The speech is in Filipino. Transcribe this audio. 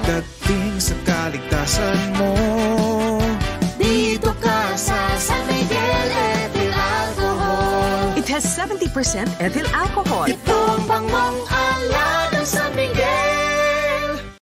pagdating sa kaligtasan mo. Dito ka sa San Miguel Ethyl Alcohol. It has 70% ethyl alcohol. Ito ang bangong